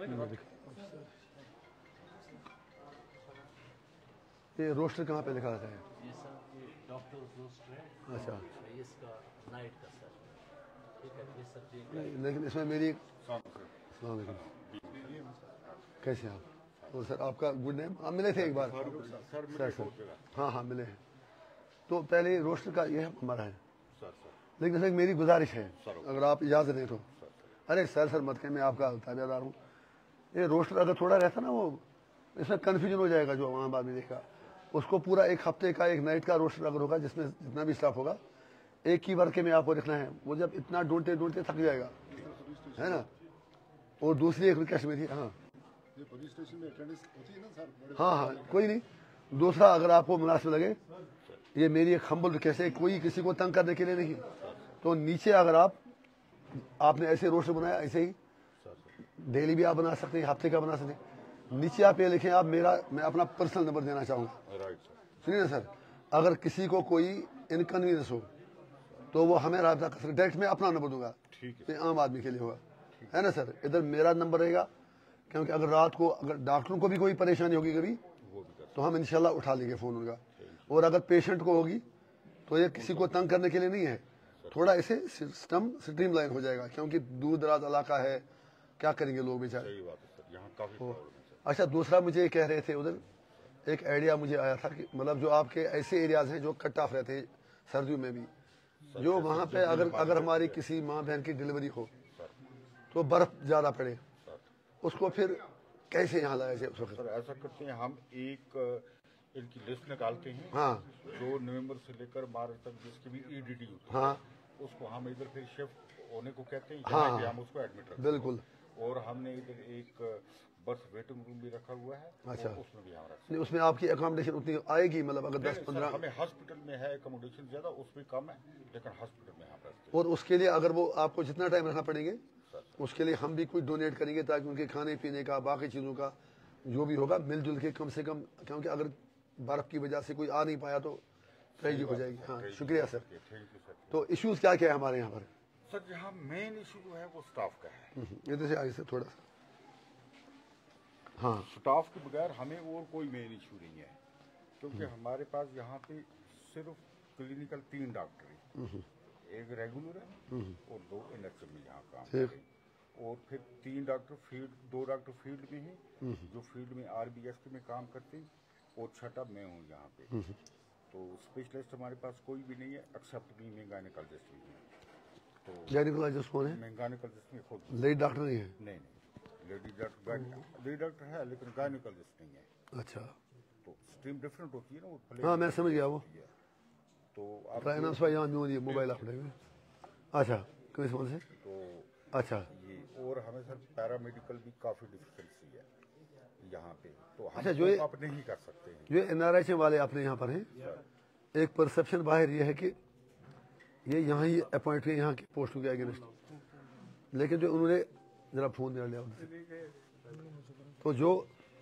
ये रोस्टर कहाँ पे लिखा रहता है? ये सर ये डॉक्टर रोस्टर है। अच्छा, ये इसका नाइट का सर, ठीक है। ये सर लेकिन इसमें मेरी अस्सलाम वालेकुम, कैसे हैं आप? तो सर आपका गुड नेम, आप मिले थे एक बार सर? हाँ हाँ मिले हैं। तो पहले रोस्टर का ये हमारा है, लेकिन सर मेरी गुजारिश है अगर आप इजाज़त दें तो। अरे सर मत कहें, मैं आपका ताबेदार हूँ। ये रोस्टर अगर थोड़ा रहता ना, वो इसमें कन्फ्यूजन हो जाएगा जो आम आदमी देखेगा। उसको पूरा एक हफ्ते का एक नाइट का रोस्टर अगर होगा, जिसमें जितना भी स्टाफ होगा, एक ही वर्ग में आपको लिखना है। वो जब इतना ढूंढते ढूंढते थक जाएगा, है ना। और दूसरी एक रिक्वेस्ट मेरी, हाँ पुलिस स्टेशन में अटेंडेंस होती है ना सर? हाँ हाँ कोई नहीं। दूसरा अगर आपको मुनासिब लगे, ये मेरी एक हम्बल रिक्वेस्ट है, कोई किसी को तंग करने के लिए नहीं। तो नीचे अगर आपने ऐसे रोस्टर बनाया, ऐसे ही डेली भी आप बना सकते हैं, हफ्ते का बना सकते हैं। नीचे आप ये लिखें, आप मैं अपना पर्सनल नंबर देना चाहूँगा। सुनिए ना सर, अगर किसी को कोई इनकन्वीनियंस हो तो वो हमें राब्ता कर सकते। डायरेक्ट मैं अपना नंबर दूंगा, ये आम आदमी के लिए होगा, है ना सर। इधर मेरा नंबर रहेगा, क्योंकि अगर रात को अगर डॉक्टरों को भी कोई परेशानी होगी कभी, तो हम इंशाल्लाह उठा लेंगे फ़ोन उनका। और अगर पेशेंट को होगी तो ये किसी को तंग करने के लिए नहीं है, थोड़ा इसे सिस्टम स्ट्रीमलाइन हो जाएगा, क्योंकि दूर दराज इलाका है, क्या करेंगे लोग बेचारे। अच्छा, दूसरा मुझे कह रहे थे उधर एक आइडिया मुझे आया था कि मतलब जो आपके ऐसे एरियाज हैं जो कट ऑफ रहते हैं सर्दियों में भी, जो वहाँ पे अगर हमारी किसी माँ बहन की डिलीवरी हो तो बर्फ ज़्यादा पड़े, उसको फिर कैसे यहाँ लाया जाए उस वक्त? सर ऐसा करते हैं, हम एक इनकी लिस्ट निकालते हैं। हाँ, जो नवंबर से लेकर मार्च तक जिसकी भी ईडीटी होती है, हाँ, उसको हम इधर फिर शिफ्ट होने को कहते हैं, हाँ, जहाँ पे हम उसको एडमिट रखते हैं। बिल्कुल। और हमने इधर एक बर्थ वेटिंग रूम भी रखा हुआ है। अच्छा, उसमें भी हम रखते हैं। नहीं उसमें आपकी अकोमोडेशन उतनी आएगी, मतलब अगर 10-15? हमें हॉस्पिटल में है अकोमोडेशन ज्यादा, उसमें कम है, लेकिन हॉस्पिटल में हम रखते हैं। और उसके लिए अगर वो आपको जितना टाइम रखना पड़ेंगे, उसके लिए हम भी कुछ डोनेट करेंगे, ताकि उनके खाने पीने का, बाकी चीज़ों का जो भी होगा मिलजुल के कम से कम, क्योंकि अगर बर्फ की वजह से कोई आ नहीं पाया तो ट्रेजिक हो जाएगी। हाँ शुक्रिया सर। तो इश्यूज क्या क्या है हमारे यहाँ पर? सर यहाँ मेन इशू जो है वो स्टाफ का है। इधर से आगे से थोड़ा सा। हाँ, स्टाफ के बगैर हमें और कोई मेन इशू नहीं है, क्योंकि हमारे पास यहाँ पे सिर्फ क्लिनिकल 3 डॉक्टर हैं, एक रेगुलर है और 2 इनएक्टिव में यहाँ काम करते हैं। और फिर 3 डॉक्टर फील्ड, 2 डॉक्टर फील्ड में हैं जो फील्ड में RBST में काम करते हैं, और छठा मैं हूँ यहाँ पे। तो स्पेशलिस्ट हमारे पास कोई भी नहीं है एक्सेप्ट मी, मैं गायनेकोलॉजिस्ट भी हूँ। तो गायनेकोलॉजिस्ट कौन है? मैं गायनेकोलॉजिस्ट में खुद। लेडी डॉक्टर नहीं है? नहीं, लेडी डॉक्टर है लेकिन गायनेकोलॉजिस्ट नहीं है। अच्छा, तो स्ट्रीम डिफरेंट होती है ना वो। हाँ मैं समझ गया। वो तो आप यहाँ मोबाइल आप अच्छा किस से? तो अच्छा, ये और हमें सर पैरामेडिकल भी काफी डिफिकल्टी है यहाँ पे, तो हम अच्छा, जो आप नहीं कर सकते हैं। जो NRH वाले अपने यहाँ पर हैं, एक परसेप्शन बाहर ये है कि ये यहाँ ही अपॉइंट हुए यहाँ की पोस्टों के अगेंस्ट, लेकिन जो उन्होंने जरा फोन दे लिया उनसे, तो जो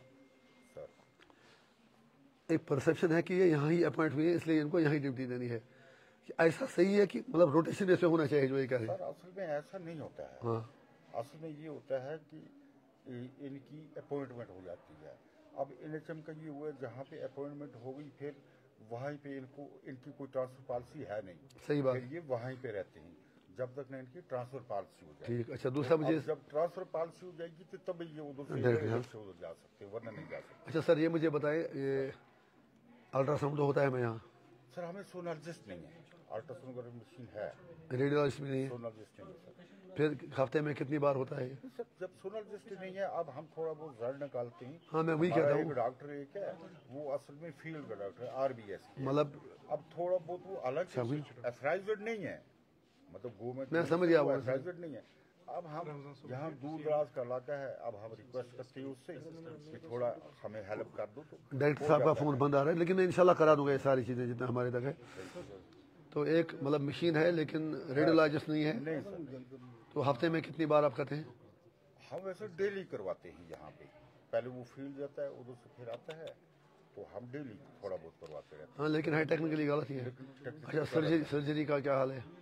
एक परसेप्शन है कि ये यहाँ ही अपॉइंट हुए हैं इसलिए इनको यहाँ ही ड्यूटी देनी है, कि ऐसा सही है कि मतलब रोटेशन ऐसे होना चाहिए जो ये कह रहे हैं? सर असल में ऐसा नहीं होता है। हाँ, असल में ये होता है कि इनकी अपॉइंटमेंट हो जाती है। अब NHM का ये हुआ है, जहाँ पे अपॉइंटमेंट हो गई फिर वहीं पे इनकी कोई ट्रांसफर पॉलिसी है नहीं। सही बात। फिर ये वहीं पे रहते हैं जब तक ना इनकी ट्रांसफर पॉलिसी हो जाए। ठीक। अच्छा, दूसरा मुझे जब ट्रांसफर पॉलिसी हो जाएगी तो तब ये उधर से उधर जा सकते हैं, वरना नहीं जा सकते। अच्छा सर, ये मुझे बताएं, ये अल्ट्रासाउंड तो होता है मैं यहाँ? सर हमें सोनोलॉजिस्ट नहीं है, अल्ट्रासोनोग्राफी मशीन है, रेडियोलॉजिस्ट भी नहीं है। सोनोलॉजिस्ट नहीं है सर। फिर हफ्ते में कितनी बार होता है ये? सर जब सोनोलॉजिस्ट नहीं है, अब हम थोड़ा बहुत रिजल्ट निकालते हैं। हाँ मैं वही कहता हूँ। एक डॉक्टर एक है, वो असल में फील्ड का डॉक्टर है, RBST मतलब अब थोड़ा बहुत वो अलग एथराइज्ड नहीं है, मतलब गवर्नमेंट मैं समझ गया, एथराइज्ड नहीं है। अब हम यहाँ दूर दराज का इलाका है, अब हम रिक्वेस्ट करते हैं उससे कि थोड़ा हमें हेल्प कर दो। तो डायरेक्टर साहब का फोन बंद आ रहा है, लेकिन मैं इंशाल्लाह करा दूंगा ये सारी चीज़ें जितना हमारे तक है। तो एक मतलब मशीन है लेकिन रेडियोलॉजिस्ट नहीं है। नहीं सर। तो हफ्ते में कितनी बार आप करते हैं? हम वैसे डेली करवाते हैं यहाँ पे, पहले वो फील्ड जाता है उधर से फिर आता है, तो हम डेली थोड़ा बहुत करवाते रहते हैं। हाँ लेकिन है टेक्निकली गलत ही है। अच्छा, सर्जरी का क्या हाल है?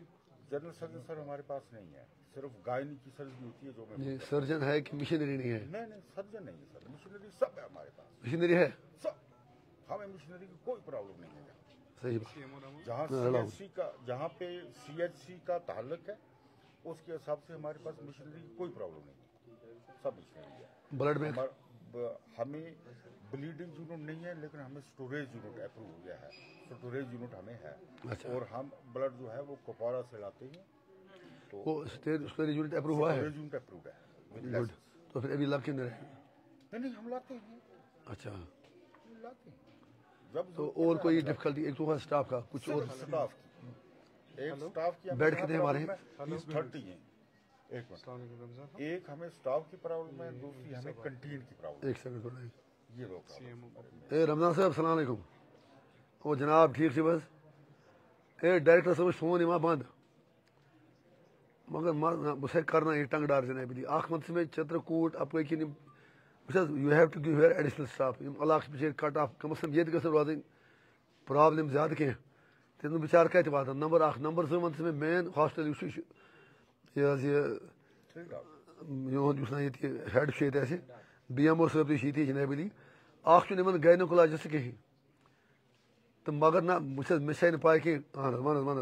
जनरल सर्जन सर हमारे पास नहीं है, सिर्फ गायनी की सर्जरी होती है जो मैं ये सर्जन है कि मिशनरी नहीं है? नहीं सर्जन नहीं है सर, मिशनरी सब है हमारे पास, मिशनरी है, सब। हमें मिशनरी की कोई प्रॉब्लम नहीं है। सही बात। जहाँ पे CHC का ताल्लुक है उसके हिसाब से हमारे पास मिशनरी की कोई प्रॉब्लम नहीं है, सब मिशनरी है। ब्लड में हमें ब्लीडिंग यूनिट नहीं है, लेकिन हमें स्टोरेज यूनिट अप्रूव हो गया है, स्टोरेज यूनिट हमें है। अच्छा। और हम ब्लड जो है वो कुपवारा से लाते हैं, तो वो स्टोरेज यूनिट अप्रूव हुआ है? स्टोरेज यूनिट अप्रूव है। गुड। तो फिर अभी लग क्यों नहीं रहे? नहीं हम लाते हैं, अच्छा। लाते हैं जब तो और कोई डिफिकल्टी? एक तो हुआ स्टाफ का, कुछ और स्टाफ की, एक स्टाफ की बेड कितने हमारे हैं? 30 हैं। एक मिनट, एक हमें स्टाफ की प्रॉब्लम है, दूसरी हमें कंटीन की प्रॉब्लम एक सेकंड थोड़ा। ये दो प्रॉब्लम। ए रमजान साहब अस्सलाम वालेकुम। वो जनाब ठीक से बस ए डायरेक्टर साहब फोन यह बंद मगर बस करना ये टंग डार जनाब अख मत में चित्रकूट अपे can you have to give here additional staff इलाक बिचार कट ऑफ कम अज कम ये रोजन प्रॉब्लम ज्यादा कह तम बिचार कत वात नंबर नंबर 2 वन में मेन हॉस्टल योन हेड BMO साहब ये जनाब अली गायनोकोलॉजिस्ट कहीं तो मगर ना मे पाई कह वन वन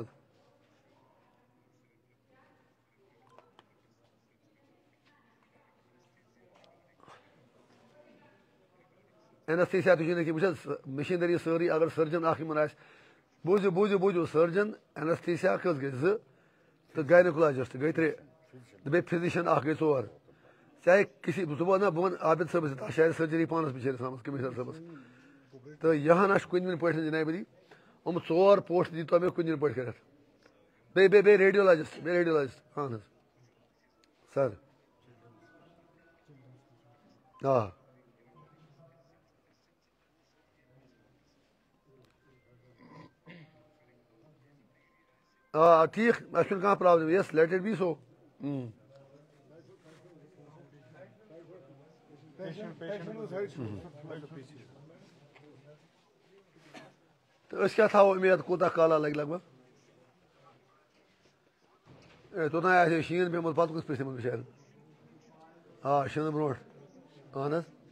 एनेस्थीसिया तो मशीनरी सारी अगर सर्जन बूझो बूझो बूझो सर्जन एनेस्थीसिया कस गई 2 तो गायनोकोलॉजिस्ट गई 3 तो बे फिजिशियन गई 4 चाहे किसी सुबह ना बन आबिद साहब शायद सर्जरी पानस बिचार सामस कमिश्नर साहबस तो यहाँ ना कुन पे जनाब अली 4 पोस्ट दी तो मे कुन पे कर बे रेडियोलॉजिस्ट हाँ सर ठीक कह problem yes let it be so तो क्या थो उम्मीद कूता काला लगे लगभग तोतान शीन पेमुत पे कस पे बिचार शीन ब्रो अहन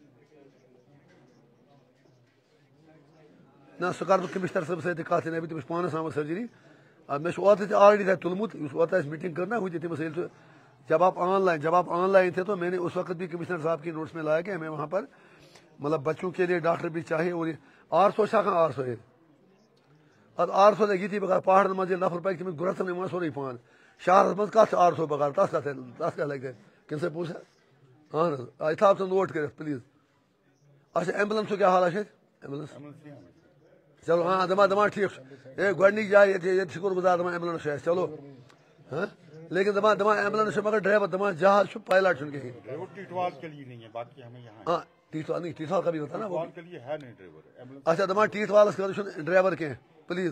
ना सह कर कमिश्नर साहब सत कत जनाब तमिस पानस आम सर्जरी मे ओतर ऑलरेडी तक तुलमुत ओतर मीटिंग कर ना हुई तमिस जब आप ऑनलाइन थे तो मैंने उस वक्त भी कमिश्नर साहब की नोट्स में लाया कि हमें वहाँ पर मतलब बच्चों के लिए डॉक्टर भी चाहिए और आरसो आरसो आरसो लगी थी बगैर पहाड़ मज नफर पे तमिस गुरस मान सोरे पान शहर मज कत आरसो बगैर तस क्या लगे किन से पूछा अहन यह था नोट कर प्लीज अच्छा एम्बुलेंस क्या हाल एम्बुलेंस चलो हाँ दमा ठीक ये गोडनिक जाए ये शुक्र गुजार दमा एम्बुलेंस चलो हाँ लेकिन दमा एम्बुलेंस मगर ड्राइवर दमा जहाज पायलट कहीं टीटवाल के लिए नहीं है, बाकी हमें यहाँ हाँ टीटवाल नहीं टीटवाल का भी होता ना वो के लिए है नहीं ड्राइवर। अच्छा दमा टीटवाल ड्राइवर कह प्लीज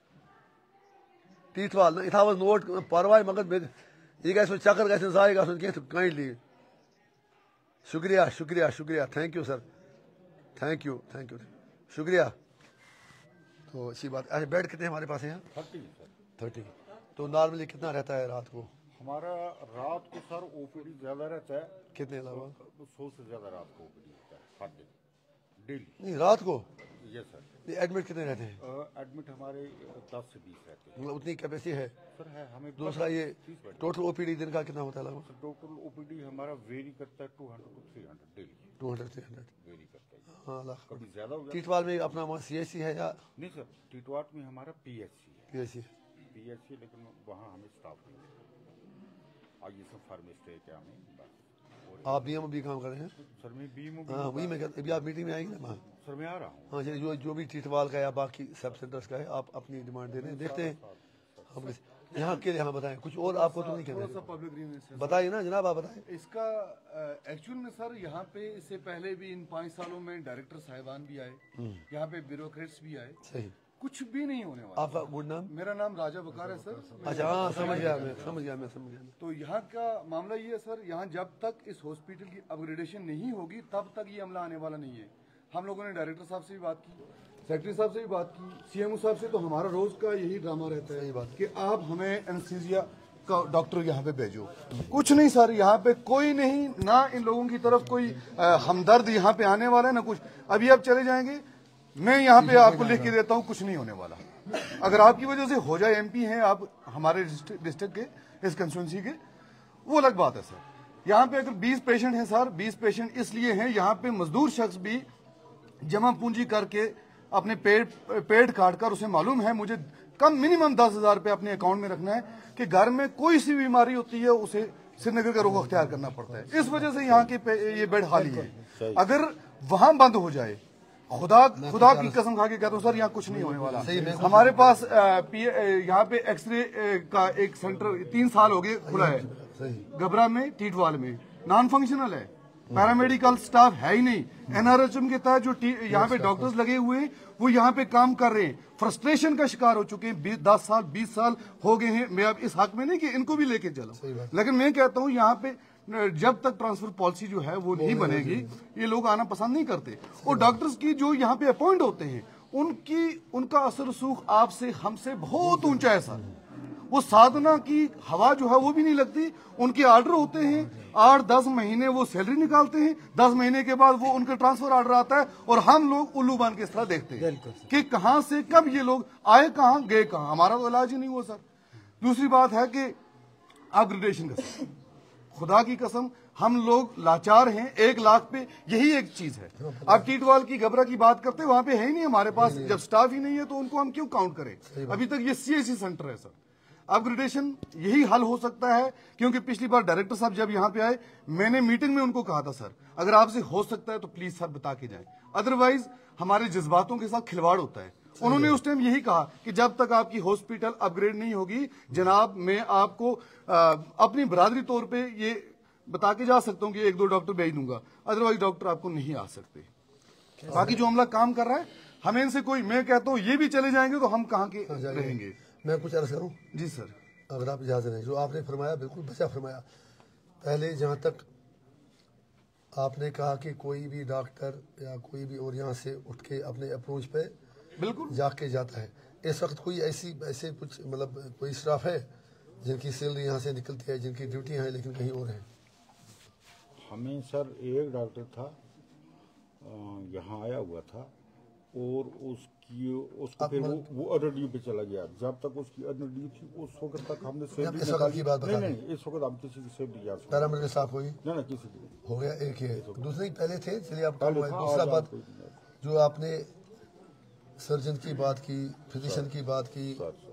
टीटवाल ना यह नोट परवाह मगर यह गो चक्कर गाय गन कह काइंडली शुक्रिया शुक्रिया शुक्रिया thank you sir thank you शुक्रिया। तो अच्छी बात। अच्छा बेड कितने हमारे पास हैं? 30 तो नॉर्मली कितना रहता है रात को? हमारा रात को सर ओपीडी ज्यादा रहता है। कितने लगभग? 100 से ज्यादा रात को ओपीडी होता है हर दिन डेली। नहीं रात को? Yes sir. एडमिट कितने रहते हैं? एडमिट हमारे 10 से 20 रहते हैं। मतलब उतनी कैपेसिटी है सर है हमें। दूसरा ये टोटल ओपीडी दिन का कितना होता है लगभग? टोटल ओपीडी हमारा वेरी करता है 200 to 300 डेली। 200-300 वेरी करता है। हाँ कभी ज्यादा हो जाता है। टीटवाल में अपना वहाँ CHC है या नहीं सर? टीटवाल में हमारा PHC है। PHC लेकिन वहाँ हमें स्टाफ नहीं है। आगे सब फार्मेस्ट है क्या हमें बस। आप BMO भी काम कर रहे हैं सर? मैं BMO हाँ वही मैं अभी आप मीटिंग में आएंगे ना? सर मैं आ रहा हूँ। हाँ चलिए जो भी टीटवाल का या बाकी सब सेंटर्स का है आप अपनी डिमांड दे रहे हैं देखते हैं हम यहाँ के लिए। हाँ बताएं कुछ और आपको तो नहीं कहना बताइए ना जनाब आप बताएं। इसका एक्चुअल में सर यहाँ पे इससे पहले भी इन 5 सालों में डायरेक्टर साहिबान भी आए, यहाँ पे ब्यूरोक्रेट्स भी आए, सही कुछ भी नहीं होने वाला। आपका गुड नाम? मेरा नाम राजा बकार है सर। अच्छा हाँ समझ गया मैं। तो यहाँ का मामला ये है सर, यहाँ जब तक इस हॉस्पिटल की अपग्रेडेशन नहीं होगी तब तक ये अमला आने वाला नहीं है। हम लोगों ने डायरेक्टर साहब से भी बात की, सेक्रेटरी साहब से भी बात की, सीएमओ साहब से, तो हमारा रोज का यही ड्रामा रहता है कि आप हमें एनेस्थीसिया का डॉक्टर यहाँ पे भेजो। कुछ नहीं सर, यहाँ पे कोई नहीं, ना इन लोगों की तरफ कोई हमदर्द यहाँ पे आने वाला है ना कुछ। अभी आप चले जाएंगे, मैं यहाँ पे आपको लिख के देता हूँ, कुछ नहीं होने वाला। अगर आपकी वजह से हो जाए, एमपी हैं आप हमारे डिस्ट्रिक्ट के, इस कंस्टिट्यूंसी के, वो अलग बात है सर। यहाँ पे अगर 20 पेशेंट हैं सर, 20 पेशेंट इसलिए हैं, यहाँ पे मजदूर शख्स भी जमा पूंजी करके अपने पेड़ काट कर, उसे मालूम है मुझे कम मिनिमम 10,000 रुपये अपने अकाउंट में रखना है कि घर में कोई सी बीमारी होती है उसे श्रीनगर का रुख अख्तियार करना पड़ता है। इस वजह से यहाँ के ये बेड खाली है। अगर वहां बंद हो जाए, खुदा की कसम खा के कहता हूँ सर, यहाँ कुछ नहीं होने वाला। हमारे पास यहाँ पे एक्सरे का एक सेंटर 3 साल हो गए खुला है, गबरा में, टीटवाल में, नॉन फंक्शनल है, पैरामेडिकल स्टाफ है ही नहीं। एनआरएचएम के तहत जो यहाँ पे डॉक्टर्स लगे हुए हैं वो यहाँ पे काम कर रहे हैं, फ्रस्ट्रेशन का शिकार हो चुके हैं। 10 साल 20 साल हो गए हैं। मैं अब इस हक में नहीं कि इनको भी लेके चलो, लेकिन मैं कहता हूँ यहाँ पे जब तक ट्रांसफर पॉलिसी जो है वो नहीं बनेगी, ये लोग आना पसंद नहीं करते। और डॉक्टर्स की जो यहाँ पे अपॉइंट होते हैं उनका असर रसूख आपसे हमसे बहुत ऊंचा है सर। वो साधना की हवा जो है वो भी नहीं लगती। उनके ऑर्डर होते हैं, 8-10 महीने वो सैलरी निकालते हैं, 10 महीने के बाद वो उनका ट्रांसफर ऑर्डर आता है और हम लोग उल्लू बान के इस तरह देखते हैं कि कहां से कब ये लोग आए, कहां गए, कहां। हमारा तो इलाज ही नहीं हुआ सर। दूसरी बात है कि अपग्रेडेशन का, खुदा की कसम हम लोग लाचार हैं। 1 लाख पे यही एक चीज है। आप टीटवाल की, गबरा की बात करते, वहां पे है ही नहीं हमारे पास। जब स्टाफ ही नहीं है तो उनको हम क्यों काउंट करें? अभी तक ये सीएससी सेंटर है सर। अपग्रेडेशन यही हल हो सकता है, क्योंकि पिछली बार डायरेक्टर साहब जब यहाँ पे आए, मैंने मीटिंग में उनको कहा था सर, अगर आपसे हो सकता है तो प्लीज सर बता के जाएं, अदरवाइज हमारे जज्बातों के साथ खिलवाड़ होता है। उन्होंने उस टाइम यही कहा कि जब तक आपकी हॉस्पिटल अपग्रेड नहीं होगी जनाब, मैं आपको अपनी बरादरी तौर पे ये बता के जा सकता हूँ कि 1-2 डॉक्टर भेज दूंगा, अदरवाइज डॉक्टर आपको नहीं आ सकते। बाकी जो अमला काम कर रहा है, हमें इनसे कोई, मैं कहता हूँ ये भी चले जाएंगे तो हम कहाँ के रहेंगे। मैं कुछ अर्ज करूं? जी सर, अगर आप इजाजत दें। जो आपने फरमाया बिल्कुल बचा फरमाया। पहले जहां तक आपने कहा कि कोई भी डॉक्टर या कोई भी और यहाँ से उठ के अपने अप्रोच पे बिल्कुल जाके जाता है, इस वक्त कोई ऐसे कुछ मतलब कोई स्टाफ है जिनकी सैलरी यहाँ से निकलती है, जिनकी ड्यूटियाँ हैं लेकिन कहीं और हैं? हमें सर एक डॉक्टर था यहाँ आया हुआ था और उसको फिर वो अदर ड्यू पे चला गया। जब तक उसकी अदर ड्यू थी उस वक्त तक हमने सैलरी इस वक्त की बात बता नहीं, इस वक्त हम किसी की सैलरी याद पैरामेडिकल स्टाफ हुई ना किसी की हो गया, एक ही है। दूसरे पहले थे, चलिए आप दूसरा बात जो आपने सर्जन की बात की, फिजिशियन की बात की,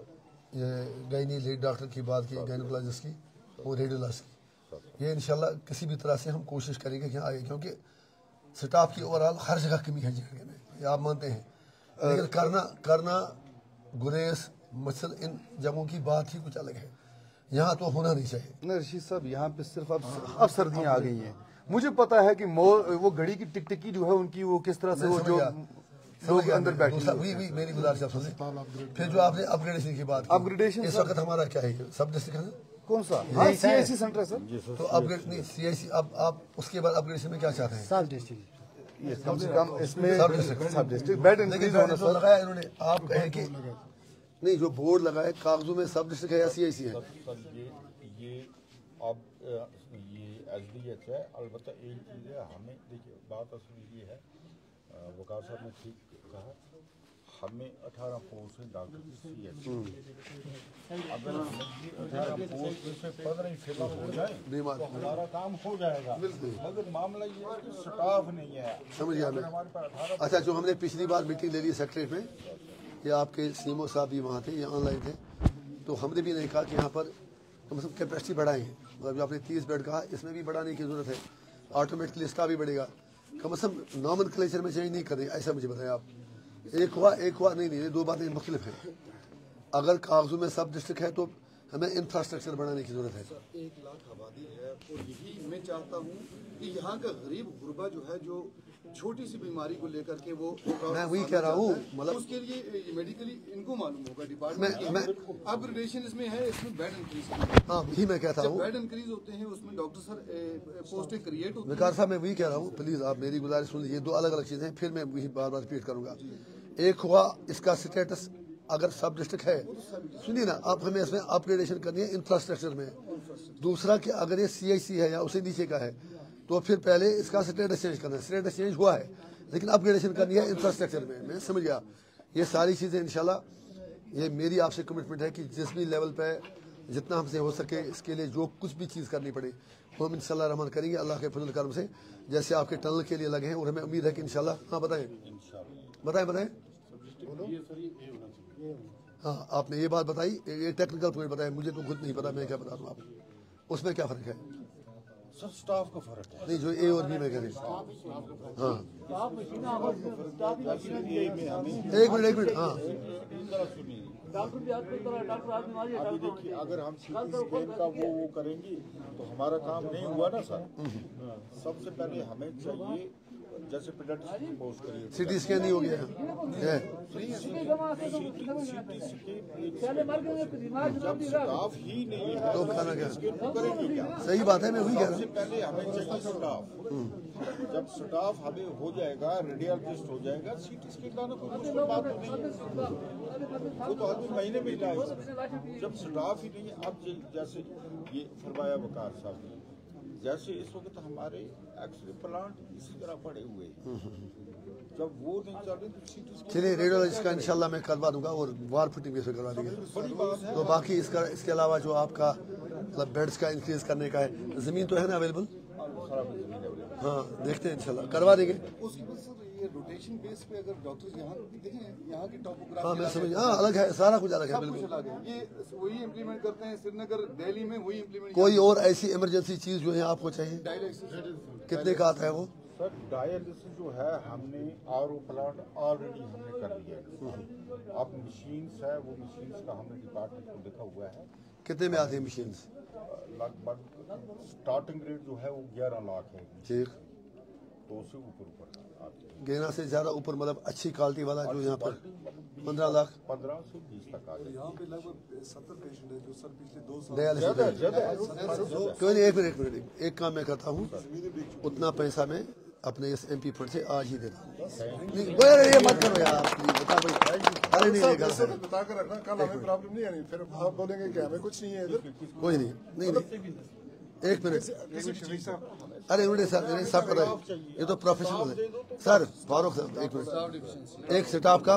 गायनी लेडी डॉक्टर की बात की, गायनोकोलॉजिस्ट की और रेडियोलॉजिस्ट की, ये इंशाल्लाह किसी भी तरह से हम कोशिश करेंगे कि आगे, क्योंकि स्टाफ की ओवरऑल हर जगह कमी है जगह में, ये आप मानते हैं। लेकिन करना गुरेज मसल इन जगहों की बात ही कुछ अलग है, यहाँ तो होना नहीं चाहिए। नहीं रशीद साहब, यहाँ पे सिर्फ अब सर्दियाँ आ गई हैं। मुझे पता है कि वो घड़ी की टिकटिकी जो है उनकी, वो किस तरह से वो जो लोग अंदर बैठे। मेरी गुजारिश आप सुनिए। फिर जो आपने अपग्रेडेशन की बात, अपग्रेडेशन इस वक्त हमारा क्या है, सब डिस्ट्रिक्ट है कौन सा? हाँ, सीआईसी सेंटर है सर। तो अपग्रेड नहीं, सीआईसी, अब आप उसके बाद अपग्रेडेशन में क्या चाहते हैं? सब डिस्ट्रिक्ट, ये कम से कम इसमें सब डिस्ट्रिक्ट बेड इंक्रीज होना जो लगाया इन्होंने, आप कहें कि नहीं, जो बोर्ड लगाए कागजों में सब डिस्ट्रिक्ट है या सीआईसी है? ये अब ये एसडीएच है। अलबत्ता एक चीज़ है, हमें देखिए बात असल ये है, वकार साहब ने ठीक कहा, हमें 18 पोस्ट है डॉक्टर की सीएचसी। अगर हमें 18 पोस्ट में से 15 ही फिल हो जाए तो हमारा काम हो जाएगा। मगर मामला ये है कि स्टाफ नहीं है, समझ गया मैं। अच्छा, जो हमने पिछली बार मीटिंग ले ली सेक्रेटरीट में, कि आपके सीएमओ साहब भी वहाँ थे या ऑनलाइन थे, तो हमने भी नहीं कहा कि यहाँ पर कम से कम कैपेसिटी बढ़ाएं। मतलब जो आपने 30 बेड कहा, इसमें भी बढ़ाने की जरूरत है। ऑटोमेटिकली स्टाफ भी बढ़ेगा, कम से कम नॉमेनक्लेचर में चेंज नहीं करें, ऐसा मुझे बताया आप। एक हुआ नहीं, ये 2 बातें मुख्तलिफ हैं। अगर कागजों में सब डिस्ट्रिक्ट है तो हमें इंफ्रास्ट्रक्चर बढ़ाने की जरूरत है। 1 लाख आबादी है और यही मैं चाहता हूँ कि यहाँ का गरीब गुरबा जो है, जो छोटी सी बीमारी को लेकर के वो, मैं वही कह रहा हूँ, मतलब उसके लिए मेडिकली इनको मालूम होगा डिपार्टमेंट। अपग्रेडेशन इसमें है, इसमें बेड इंक्रीज। हाँ, वही मैं कहता हूँ, बेड इंक्रीज होते हैं उसमें डॉक्टर सर पोस्टें क्रिएट होती हैं। विकार साहब, मैं वही कह रहा हूँ, प्लीज आप मेरी गुजारिश सुन लीजिए। 2 अलग अलग चीजें हैं, फिर मैं वही बार बार रिपीट करूंगा। एक हुआ इसका स्टेटस अगर सब डिस्ट्रिक्ट है, सुनिए ना, आप हमें इसमें अपग्रेडेशन करनी है इंफ्रास्ट्रक्चर में। दूसरा कि अगर ये CIC है या उससे नीचे का है तो फिर पहले इसका स्टेटस चेंज करना है। स्टेटस चेंज हुआ है लेकिन अपग्रेडेशन करनी है इंफ्रास्ट्रक्चर में। मैं समझ गया, ये सारी चीज़ें इंशाल्लाह, ये मेरी आपसे कमिटमेंट है कि जिस भी लेवल पे जितना हमसे हो सके इसके लिए जो कुछ भी चीज़ करनी पड़े वो हम इंशाल्लाह रहमान करेंगे अल्लाह के फजल करम से। जैसे आपके टनल के लिए लगे हैं और हमें उम्मीद है कि इंशाल्लाह। हाँ बताएं बताएं। हाँ, आपने ये बात बताई, ये टेक्निकल पॉइंट बताया, मुझे तो खुद नहीं पता, मैं क्या बता दूँ आपको, उसमें क्या फ़र्क है? सर स्टाफ का फर्क है। नहीं, जो A और B में करें। हाँ एक मिनट, हाँ अभी देखिए, अगर हम CT स्कैन का वो करेंगे तो हमारा काम नहीं हुआ ना सर। सबसे पहले हमें चाहिए जैसे पेडियाट्रिक्स पोस्ट करिए, CT स्कैन नहीं हो गया है। जब स्टाफ ही नहीं है तो खाना क्या? तो करेंगे क्या? सही बात है, मैं वही कह रहा सबसे हूँ। पहले हमें चाहिए स्टाफ। जब स्टाफ हमें हो जाएगा, रेडियोलॉजिस्ट हो जाएगा, CT स्कैन लाना कोई मुश्किल बात तो नहीं है, वो तो आदमी महीने में लाएगा। जब स्टाफ ही नहीं है, अब जैसे ये फरमाया वकार साहब ने, जैसे इस वक्त हमारे एक्सरे प्लांट इसी तरह पड़े हुए हैं, जब वो नहीं चल रहे तो CT स्कैन चलिए, रेडियोलॉजिस्ट का इंशाल्लाह मैं करवा दूंगा और वार फिटिंग भी करवा देंगे। तो बाकी इसके अलावा जो आपका मतलब बेड्स का इंक्रीज करने का है, ज़मीन तो है ना अवेलेबल? हाँ, देखते हैं इंशाल्लाह करवा देंगे। उसके बाद सर ये रोटेशन बेस पे अगर डॉक्टर्स यहाँ देखें, यहाँ की टॉपोग्राफी हाँ मैं समझ, हाँ अलग है, सारा कुछ अलग है सब कुछ बिल्कुल। अलग है। ये वही इम्प्लीमेंट करते हैं श्रीनगर, दिल्ली में वही इम्प्लीमेंट। कोई और ऐसी इमरजेंसी चीज़ जो है आपको चाहिए? कितने का आता है वो? सर डायलिसिस जो है हमने RO प्लांट ऑलरेडी हमने कर लिया है। अब मशीन्स है, वो मशीन्स का हमने डिपार्टमेंट को लिखा हुआ है। कितने में आती है मशीन्स? लगभग स्टार्टिंग रेट जो है वो 11 लाख है, ठीक, तो उससे ऊपर आती है। 11 से ज़्यादा ऊपर मतलब अच्छी क्वालिटी वाला जो यहाँ पर 15 लाख 15 से 20 तक आ जाए। यहाँ पे लगभग 70 पेशेंट है जो सर पिछले 2 साल डायलिसिस। कोई नहीं, एक मिनट, एक काम मैं करता हूँ, उतना पैसा मैं अपने इस MP फंड से आज ही देता हूँ। नहीं, ये मत करो यार प्लीज, बता भाई। अरे नहीं, ये गलत है, बता कर रखना, कल हमें प्रॉब्लम नहीं आनी, फिर आप बोलेंगे कि हमें कुछ नहीं है इधर। कोई नहीं, एक मिनट। अरे उन्हें सब पता है, ये तो प्रोफेशनल है सर। फारूक साहब एक मिनट, एक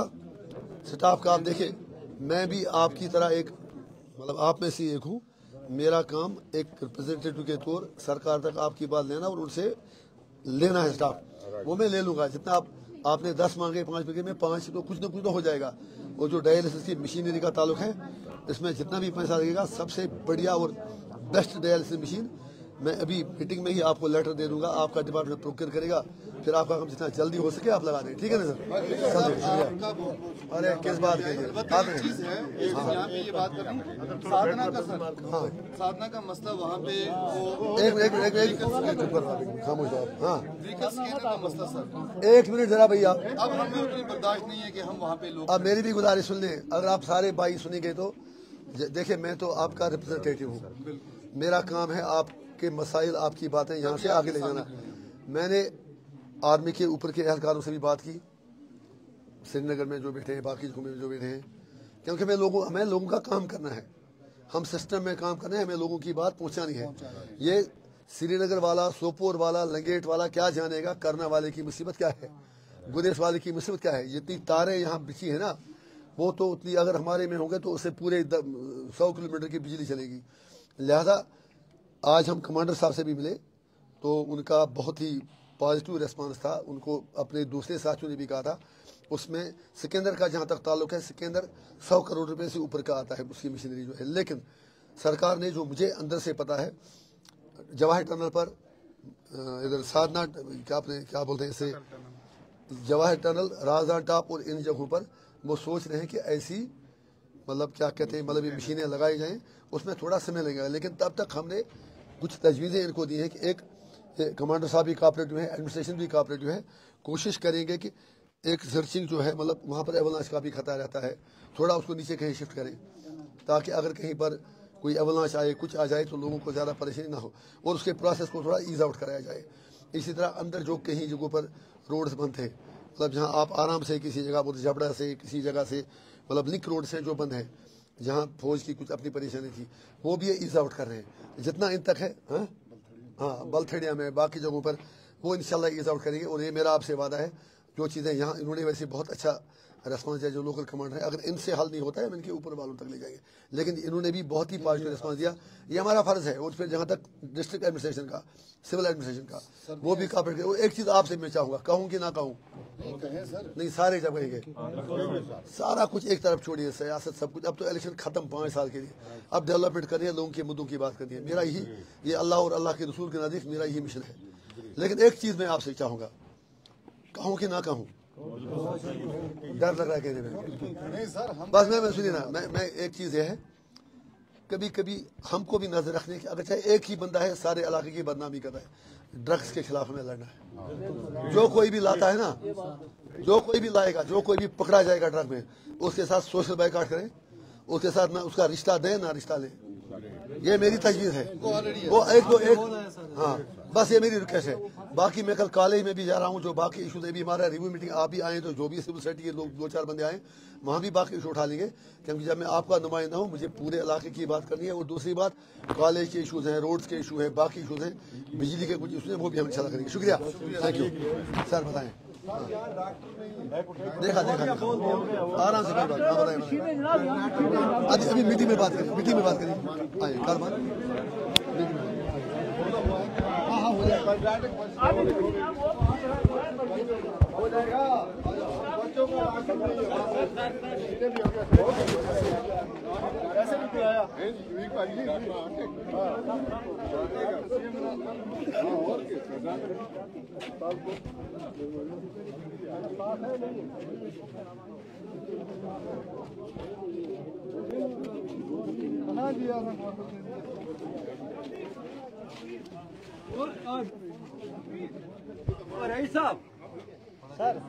स्टाफ का आप देखिए, मैं भी आपकी तरह एक मतलब आप में से एक हूँ। मेरा काम एक रिप्रेजेंटेटिव के तौर सरकार तक आपकी बात लेना और उनसे लेना है स्टाफ, वो मैं ले लूंगा। जितना आपने 10 मांगे 5 मांगे, में 5 तो कुछ ना कुछ तो हो जाएगा। और जो डायलिसिस की मशीनरी का ताल्लुक है, इसमें जितना भी पैसा लगेगा, सबसे बढ़िया और बेस्ट डायलिसिस मशीन मैं अभी मीटिंग में ही आपको लेटर दे दूंगा, आपका डिपार्टमेंट प्रोक्योर करेगा, फिर आपका काम जितना जल्दी हो सके आप लगा दें, ठीक है ना सर? शुक्रिया। अरे किस बात के लिए चीज है, यहाँ पे ये बात कर रही हूँ साधना का सर। हाँ, साधना का मसला वहाँ पे वो एक खामोश आप। हाँ, व्हीकल स्कैनर का मसला सर। एक मिनट जरा भैया, अब हमें उतनी बर्दाश्त नहीं है कि हम वहाँ पे लोग। अब मेरी भी गुजारिश सुन लें, अगर आप सारे भाई सुनेंगे तो देखिए, मैं तो आपका रिप्रेजेंटेटिव हूँ, मेरा काम है आपके मसाइल, आपकी बातें यहाँ से आगे ले जाना। मैंने आर्मी के ऊपर के एहलकारों से भी बात की, श्रीनगर में जो बैठे हैं, बाकी जगहों में जो बैठे हैं, क्योंकि हमें लोगों का काम करना है, हम सिस्टम में काम करना है, हमें लोगों की बात पहुँचानी है। ये श्रीनगर वाला, सोपोर वाला, लंगेट वाला क्या जानेगा करना वाले की मुसीबत क्या है, गुदेश वाले की मुसीबत क्या है। जितनी तारें यहाँ बिछी है ना, वो तो उतनी अगर हमारे में होंगे तो उससे पूरे 100 किलोमीटर की बिजली चलेगी। लिहाजा आज हम कमांडर साहब से भी मिले तो उनका बहुत ही पॉजिटिव रिस्पांस था। उनको अपने दूसरे साथियों ने भी कहा था, उसमें सिकंदर का जहाँ तक ताल्लुक है, सिकंदर 100 करोड़ रुपए से ऊपर का आता है उसकी मशीनरी जो है। लेकिन सरकार ने जो मुझे अंदर से पता है, जवाहर टनल पर इधर साधना क्या बोलते हैं इसे, जवाहर टनल, राजदान टॉप और इन जगहों पर वो सोच रहे हैं कि ऐसी मतलब क्या कहते हैं, मतलब ये मशीनें लगाई जाएं। उसमें थोड़ा समय लगेगा, लेकिन तब तक हमने कुछ तजवीज़ें इनको दी हैं कि एक कमांडर साहब भी कोऑपरेटिव है, एडमिनिस्ट्रेशन भी कोऑपरेटिव है, कोशिश करेंगे कि एक सर्चिंग जो है, मतलब वहाँ पर एवलांच का भी खतरा रहता है, थोड़ा उसको नीचे कहीं शिफ्ट करें, ताकि अगर कहीं पर कोई एवलांच आए, कुछ आ जाए तो लोगों को ज़्यादा परेशानी ना हो और उसके प्रोसेस को थोड़ा ईज आउट कराया जाए। इसी तरह अंदर जो कहीं जगहों पर रोड्स बंद थे, मतलब जहाँ आप आराम से किसी जगह झपड़ा से किसी जगह से मतलब लिंक रोड से जो बंद है, जहाँ फौज की कुछ अपनी परेशानी थी, वो भी ये ईज आउट कर रहे हैं जितना इन तक है। हाँ, बलथड़िया में बाकी जगहों पर वो इंशाल्लाह ईज आउट करेंगे। और ये मेरा आपसे वादा है, जो चीज़ें यहाँ इन्होंने वैसे बहुत अच्छा रेस्पॉन्स दिया, जो लोकल कमांडर है, अगर इनसे हल नहीं होता है हम इनके ऊपर वालों तक ले जाएंगे, लेकिन इन्होंने भी बहुत ही पॉजिटिव रेस्पॉन्स दिया। ये हमारा फर्ज है। और फिर जहाँ तक डिस्ट्रिक्ट एडमिनिस्ट्रेशन का, सिविल एडमिनिस्ट्रेशन का, वो भी काफी। और एक चीज़ आपसे मैं चाहूँगा, कहूँ कि ना कहूँ? नहीं, सारे जब कहेंगे। सारा कुछ एक तरफ छोड़िए, सियासत सब कुछ। अब तो इलेक्शन खत्म 5 साल के लिए, अब डेवलपमेंट करनी है, लोगों के मुद्दों की बात करनी है। मेरा यही, ये अल्लाह और अल्लाह के रसूल के नज़दीक मेरा यही मिशन है। लेकिन एक चीज़ मैं आपसे चाहूँगा, कहूँ कि ना कहूँ? डर लग रहा है कहने में। नहीं सर, हम बस मैं सुनिए ना, मैं एक चीज़ ये है, कभी कभी हमको भी नजर रखने की, अगर चाहे एक ही बंदा है सारे इलाके की बदनामी कर रहा है, ड्रग्स के खिलाफ हमें लड़ना है। जो कोई भी लाता है ना, जो कोई भी लाएगा, जो कोई भी पकड़ा जाएगा ड्रग में, उसके साथ सोशल बाइकाट करें, उसके साथ ना उसका रिश्ता दें ना रिश्ता लें। ये मेरी तजवीज़ है। वो एक हाँ, बस ये मेरी रिक्वेस्ट है। बाकी मैं कल कॉलेज में भी जा रहा हूँ, जो बाकी इशूज है भी, हमारा रिव्यू मीटिंग आप भी आए, तो जो भी सिविल सोसाइटी के लोग 2-4 बंदे आए, वहाँ भी बाकी इशू उठा लेंगे, क्योंकि जब मैं आपका नुमाइंदा हूँ मुझे पूरे इलाके की बात करनी है। और दूसरी बात, कॉलेज के इशूज़ हैं, रोड्स के इशू हैं, बाकी इशूज़ हैं, बिजली के कुछ इशूज़ हैं, वो भी हम इंशाल्लाह करेंगे। शुक्रिया, थैंक यू सर। बताएं। देखा आराम से बताएं। अभी मीटिंग में बात करें, मीटिंग में बात करें। आइए कल बात हो जाएगा। बच्चों को कैसे भी आया बना दिया रही साहब सर